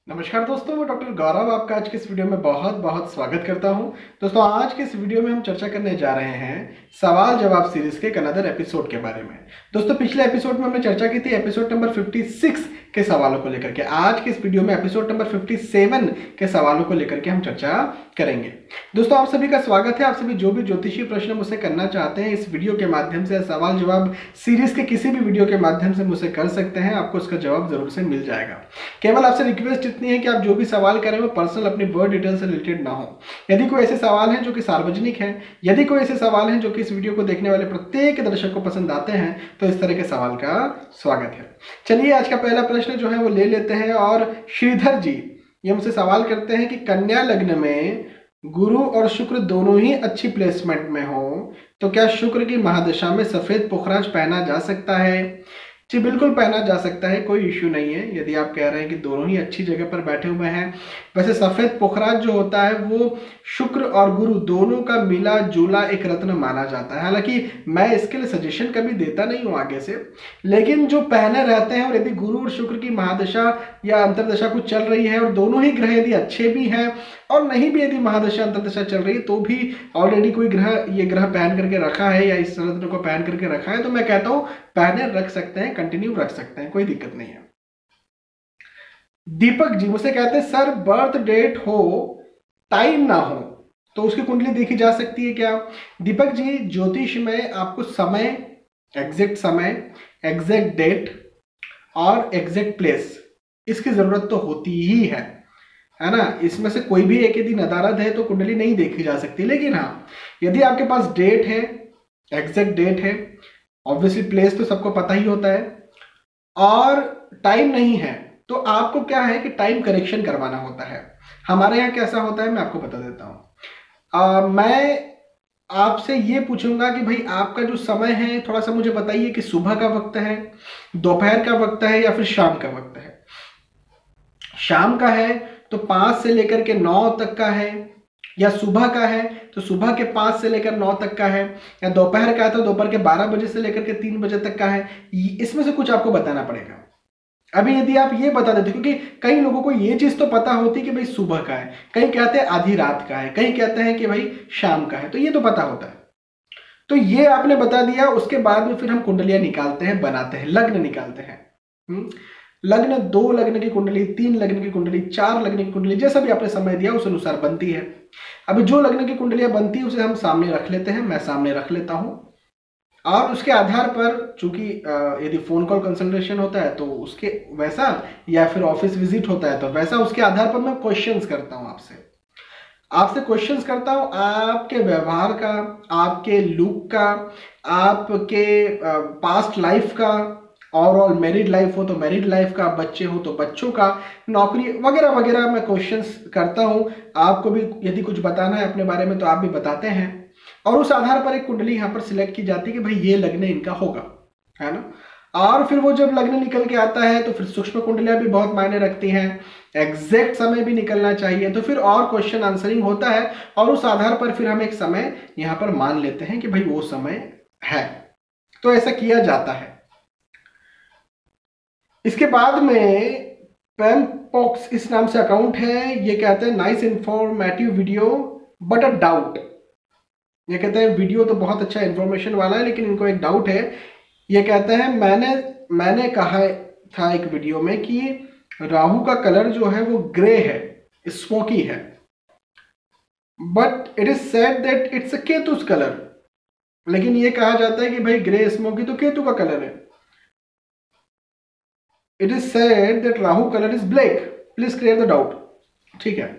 नमस्कार दोस्तों, मैं डॉक्टर गौरव आपका आज के इस वीडियो में बहुत बहुत स्वागत करता हूं। दोस्तों, आज के इस वीडियो में हम चर्चा करने जा रहे हैं सवाल जवाब सीरीज के एक अनदर एपिसोड के बारे में। दोस्तों, पिछले एपिसोड में हमने चर्चा की थी एपिसोड नंबर 56 के सवालों को लेकर के। आज के इस वीडियो में एपिसोड नंबर 57 के सवालों को लेकर के हम चर्चा करेंगे। दोस्तों, आप सभी का स्वागत है। आप सभी जो भी ज्योतिषीय प्रश्न मुझसे करना चाहते हैं इस वीडियो के माध्यम से, सवाल जवाब सीरीज के किसी भी वीडियो के माध्यम से मुझसे कर सकते हैं। आपको उसका जवाब जरूर से मिल जाएगा। केवल आपसे रिक्वेस्ट इतनी है कि आप जो भी सवाल करें वो पर्सनल अपनी बर्थ डिटेल से रिलेटेड ना हो। यदि कोई ऐसे सवाल हैं जो कि सार्वजनिक हैं, यदि कोई ऐसे सवाल हैं जो कि इस वीडियो को देखने वाले प्रत्येक दर्शक को पसंद आते हैं, तो इस तरह के सवाल का स्वागत है। चलिए, आज का पहला प्रश्न जो है वो ले लेते हैं। और श्रीधर जी ये मुझसे सवाल करते हैं कि कन्या लग्न में गुरु और शुक्र दोनों ही अच्छी प्लेसमेंट में हो तो क्या शुक्र की महादशा में सफेद पुखराज पहना जा सकता है? जी बिल्कुल, पहना जा सकता है, कोई इश्यू नहीं है। यदि आप कह रहे हैं कि दोनों ही अच्छी जगह पर बैठे हुए हैं। वैसे सफेद पुखराज जो होता है वो शुक्र और गुरु दोनों का मिला जुला एक रत्न माना जाता है। हालांकि मैं इसके लिए सजेशन कभी देता नहीं हूं आगे से, लेकिन जो पहने रहते हैं और यदि गुरु और शुक्र की महादशा या अंतरदशा कुछ चल रही है और दोनों ही ग्रह यदि अच्छे भी हैं और नहीं भी यदि महादशा अंतरदशा चल रही है तो भी ऑलरेडी कोई ग्रह ये ग्रह पहन करके रखा है या इस रत्न को पहन करके रखा है, तो मैं कहता हूं पहने रख सकते हैं, कंटिन्यू रख सकते हैं, कोई दिक्कत नहीं है। दीपक जी मुझसे कहते हैं सर बर्थ डेट हो टाइम ना हो तो उसकी कुंडली देखी जा सकती है क्या? दीपक जी, ज्योतिष में आपको समय, एग्जैक्ट डेट और एग्जैक्ट प्लेस इसकी जरूरत तो होती ही है ना। इसमें से कोई भी एक यदि नदारद है तो कुंडली नहीं देखी जा सकती। लेकिन हाँ, यदि आपके पास डेट है, एग्जैक्ट डेट है, ऑब्वियसली प्लेस तो सबको पता ही होता है, और टाइम नहीं है तो आपको क्या है कि टाइम करेक्शन करवाना होता है। हमारे यहाँ कैसा होता है मैं आपको बता देता हूँ। मैं आपसे ये पूछूंगा कि भाई आपका जो समय है थोड़ा सा मुझे बताइए कि सुबह का वक्त है, दोपहर का वक्त है या फिर शाम का वक्त है। शाम का है तो 5 से लेकर के 9 तक का है, या सुबह का है तो सुबह के 5 से लेकर 9 तक का है, या दोपहर का है तो दोपहर के 12 बजे से लेकर के 3 बजे तक का है। इसमें से कुछ आपको बताना पड़ेगा। अभी यदि आप ये बता देते, क्योंकि कई लोगों को ये चीज तो पता होती कि भाई सुबह का है, कहीं कहते हैं आधी रात का है, कहीं कहते हैं कि भाई शाम का है, तो ये तो पता होता है। तो ये आपने बता दिया, उसके बाद में फिर हम कुंडलियां निकालते हैं, बनाते हैं, लग्न निकालते हैं। लग्न 2 लग्न की कुंडली, 3 लग्न की कुंडली, 4 लग्न की कुंडली, जैसा भी आपने समय दिया उस अनुसार बनती है। अभी जो लग्न की कुंडलियां बनती है उसे हम सामने रख लेते हैं, मैं सामने रख लेता हूं, और उसके आधार पर चूंकि यदि फोन कॉल कंसल्टेशन होता है तो उसके वैसा, या फिर ऑफिस विजिट होता है तो वैसा, उसके आधार पर मैं क्वेश्चंस करता हूं आपसे क्वेश्चंस करता हूं आपके व्यवहार का, आपके लुक का, आपके पास्ट लाइफ का, ओवरऑल मैरिड लाइफ हो तो मैरिड लाइफ का, बच्चे हो तो बच्चों का, नौकरी वगैरह वगैरह मैं क्वेश्चंस करता हूं। आपको भी यदि कुछ बताना है अपने बारे में तो आप भी बताते हैं, और उस आधार पर एक कुंडली यहाँ पर सिलेक्ट की जाती है कि भाई ये लग्न इनका होगा, है ना। और फिर वो जब लग्न निकल के आता है तो फिर सूक्ष्म कुंडलियां भी बहुत मायने रखती हैं, एग्जैक्ट समय भी निकलना चाहिए, तो फिर और क्वेश्चन आंसरिंग होता है, और उस आधार पर फिर हम एक समय यहाँ पर मान लेते हैं कि भाई वो समय है। तो ऐसा किया जाता है। इसके बाद में पैमपॉक्स इस नाम से अकाउंट है, ये कहते हैं nice informative video but a doubt. ये कहते हैं वीडियो तो बहुत अच्छा इंफॉर्मेशन वाला है लेकिन इनको एक डाउट है। ये कहते हैं मैंने कहा था एक वीडियो में कि राहु का कलर जो है वो ग्रे है, स्मोकी है, but it is said that it's a Ketu's colour. लेकिन ये कहा जाता है कि भाई ग्रे स्मोकी तो केतु का कलर है। It is said that Rahu colour is black, please clear the doubt. ठीक है,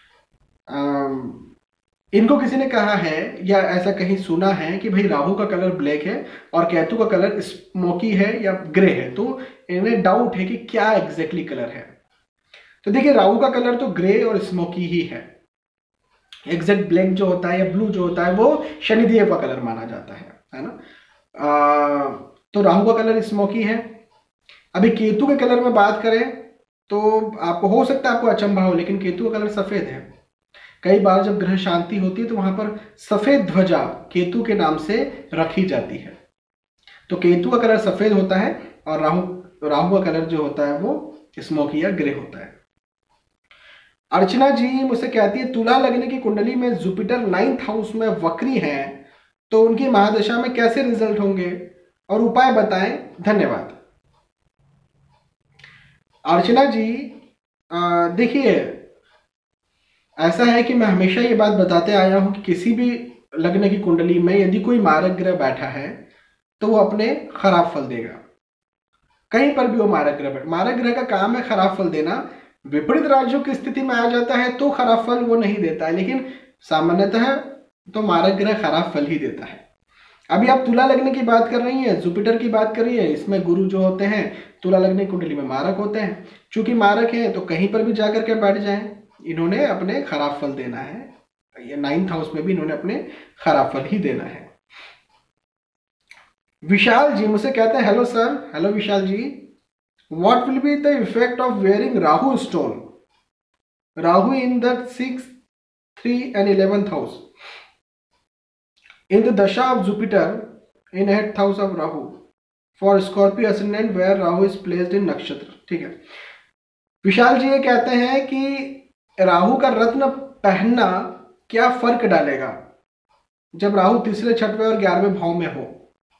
इनको किसी ने कहा है या ऐसा कहीं सुना है कि भाई राहु का कलर ब्लैक है और केतु का कलर स्मोकी है या ग्रे है, तो इन्हें डाउट है कि क्या एग्जैक्टली कलर है। तो देखिए, राहु का कलर तो ग्रे और स्मोकी ही है। एग्जैक्ट ब्लैक जो होता है या ब्लू जो होता है वो शनिदेव का कलर माना जाता है ना। तो राहु का कलर स्मोकी है। अभी केतु के कलर में बात करें तो आपको हो सकता है आपको अचंभा हो, लेकिन केतु का कलर सफेद है। कई बार जब ग्रह शांति होती है तो वहां पर सफेद ध्वजा केतु के नाम से रखी जाती है। तो केतु का कलर सफेद होता है और राहु का कलर जो होता है वो स्मोकी या ग्रे होता है। अर्चना जी मुझसे कहती है तुला लगने की कुंडली में जुपिटर 9th हाउस में वक्री है तो उनकी महादशा में कैसे रिजल्ट होंगे और उपाय बताएं, धन्यवाद। अर्चना जी देखिए, ऐसा है कि मैं हमेशा ये बात बताते आया हूं कि किसी भी लग्न की कुंडली में यदि कोई मारक ग्रह बैठा है तो वो अपने खराब फल देगा। कहीं पर भी वो मारक ग्रह का काम है खराब फल देना। विपरीत राज्यों की स्थिति में आ जाता है तो खराब फल वो नहीं देता है, लेकिन सामान्यतः तो मारक ग्रह खराब फल ही देता है। अभी आप तुला लग्न की बात कर रही हैं, जुपिटर की बात कर रही है, इसमें गुरु जो होते हैं तुला लग्न की कुंडली में मारक होते हैं। चूंकि मारक है तो कहीं पर भी जाकर के बैठ जाएं, इन्होंने अपने खराब फल देना है। ये 9th हाउस में भी इन्होंने अपने खराब फल ही देना है। विशाल जी मुझसे कहते हैं hello sir, hello Vishal ji, what will be the effect of wearing Rahu stone, Rahu in the 6th, 3 and 11th house in the dasha of Jupiter in 8th house of Rahu for Scorpio ascendant where Rahu is placed in नक्षत्र। ठीक है, विशाल जी ये कहते हैं कि राहु का रत्न पहनना क्या फर्क डालेगा जब राहु तीसरे, छठवें और 11वें भाव में हो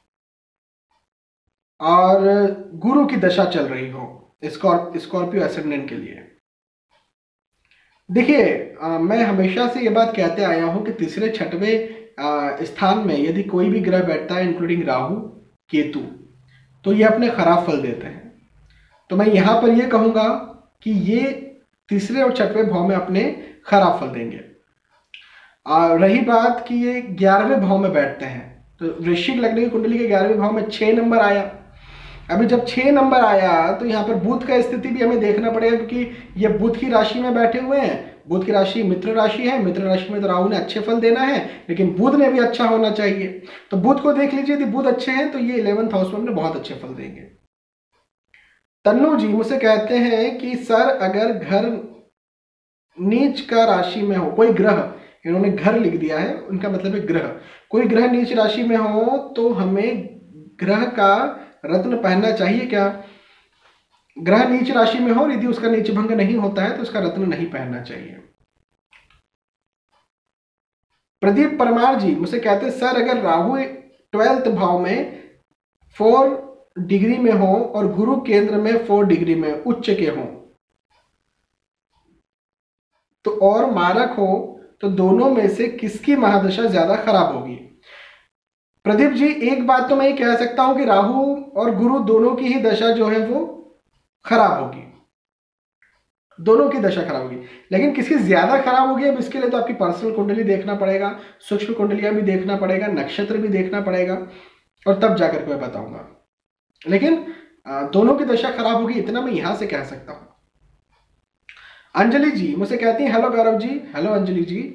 और गुरु की दशा चल रही हो स्कॉर्पियो एसेंडेंट के लिए। देखिए, मैं हमेशा से ये बात कहते आया हूं कि तीसरे, छठवें स्थान में यदि कोई भी ग्रह बैठता है इंक्लूडिंग राहु, केतु, तो ये अपने खराब फल देते हैं। तो मैं यहां पर ये कहूंगा कि ये तीसरे और छठवें भाव में अपने खराब फल देंगे। रही बात कि ये 11वें भाव में बैठते हैं, तो वृश्चिक लग्न की कुंडली के 11वें भाव में 6 नंबर आया। अभी जब 6 नंबर आया तो यहाँ पर बुध का स्थिति भी हमें देखना पड़ेगा, क्योंकि ये बुध की राशि में बैठे हुए हैं। बुध की राशि मित्र राशि है, मित्र राशि में तो राहु ने अच्छे फल देना है, लेकिन बुध ने भी अच्छा होना चाहिए। तो बुध को देख लीजिए, यदि बुध अच्छे हैं तो ये 11th हाउस में अपने बहुत अच्छे फल देंगे। तन्नू जी मुझसे कहते हैं कि सर अगर घर नीच का राशि में हो कोई ग्रह, इन्होंने घर लिख दिया है, उनका मतलब है ग्रह, कोई ग्रह नीच राशि में हो तो हमें ग्रह का रत्न पहनना चाहिए क्या? ग्रह नीच राशि में हो, यदि उसका नीच भंग नहीं होता है तो उसका रत्न नहीं पहनना चाहिए। प्रदीप परमार जी मुझसे कहते हैं सर अगर राहु 12th भाव में 4 डिग्री में हो और गुरु केंद्र में 4 डिग्री में उच्च के हो तो और मारक हो तो दोनों में से किसकी महादशा ज्यादा खराब होगी? प्रदीप जी, एक बात तो मैं ये कह सकता हूं कि राहु और गुरु दोनों की ही दशा जो है वो खराब होगी, दोनों की दशा खराब होगी, लेकिन किसकी ज्यादा खराब होगी अब इसके लिए तो आपकी पर्सनल कुंडली देखना पड़ेगा, सूक्ष्म कुंडलियां भी देखना पड़ेगा, नक्षत्र भी देखना पड़ेगा और तब जाकर के मैं बताऊंगा। लेकिन दोनों की दशा खराब होगी, इतना मैं यहां से कह सकता हूं। अंजलि जी मुझसे कहती हैं हेलो गौरव जी, हेलो अंजलि जी,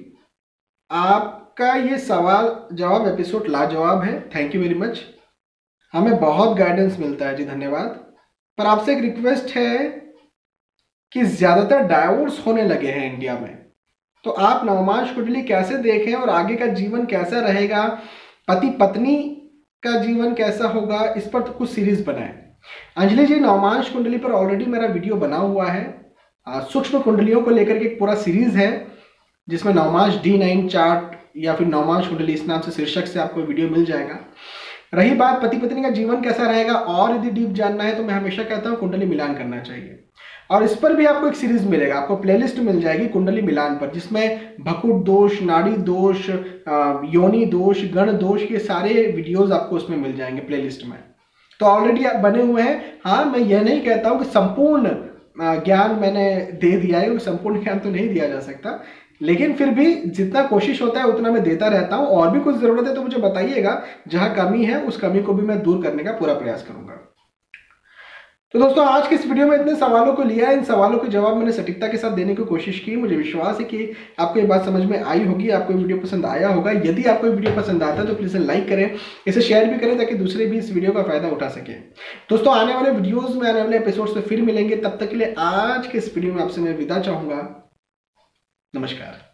आपका ये सवाल जवाब एपिसोड लाजवाब है, थैंक यू वेरी मच, हमें बहुत गाइडेंस मिलता है जी, धन्यवाद। पर आपसे एक रिक्वेस्ट है कि ज्यादातर डाइवोर्स होने लगे हैं इंडिया में, तो आप नवमांश कुंडली कैसे देखें और आगे का जीवन कैसा रहेगा, पति पत्नी का जीवन कैसा होगा, इस पर तो कुछ सीरीज बनाएं। अंजलि जी, नवमांश कुंडली पर ऑलरेडी मेरा वीडियो बना हुआ है, सूक्ष्म कुंडलियों को लेकर के एक पूरा सीरीज है जिसमें नवमांश D9 चार्ट या फिर नवमांश कुंडली इस नाम से शीर्षक से आपको वीडियो मिल जाएगा। रही बात पति पत्नी का जीवन कैसा रहेगा और यदि डीप जानना है तो मैं हमेशा कहता हूं कुंडली मिलान करना चाहिए, और इस पर भी आपको एक सीरीज मिलेगा, आपको प्लेलिस्ट मिल जाएगी कुंडली मिलान पर, जिसमें भकुट दोष, नाड़ी दोष, योनि दोष, गण दोष, ये सारे वीडियोस आपको उसमें मिल जाएंगे प्लेलिस्ट में, तो ऑलरेडी आप बने हुए हैं। हाँ, मैं यह नहीं कहता हूं कि संपूर्ण ज्ञान मैंने दे दिया है, संपूर्ण ज्ञान तो नहीं दिया जा सकता, लेकिन फिर भी जितना कोशिश होता है उतना मैं देता रहता हूं, और भी कुछ जरूरत है तो मुझे बताइएगा, जहां कमी है उस कमी को भी मैं दूर करने का पूरा प्रयास करूंगा। तो दोस्तों, आज के इस वीडियो में इतने सवालों को लिया, इन सवालों के जवाब मैंने सटीकता के साथ देने की कोशिश की। मुझे विश्वास है कि आपको ये बात समझ में आई होगी, आपको वीडियो पसंद आया होगा। यदि आपको वीडियो पसंद आता है तो प्लीज लाइक करें, इसे शेयर भी करें ताकि दूसरे भी इस वीडियो का फायदा उठा सके। दोस्तों, आने वाले वीडियोज में, आने वाले एपिसोड से फिर मिलेंगे, तब तक के लिए आज के इस वीडियो में आपसे मैं विदा चाहूंगा। नमस्कार।